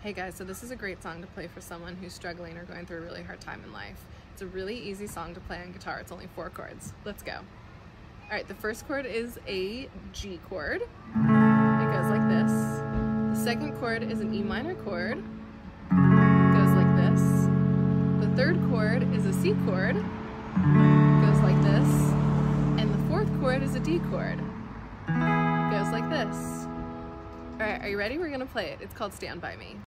Hey guys, so this is a great song to play for someone who's struggling or going through a really hard time in life. It's a really easy song to play on guitar. It's only 4 chords. Let's go. All right, the first chord is a G chord. It goes like this. The second chord is an E minor chord. It goes like this. The third chord is a C chord. It goes like this. And the fourth chord is a D chord. It goes like this. All right, are you ready? We're gonna play it. It's called Stand By Me.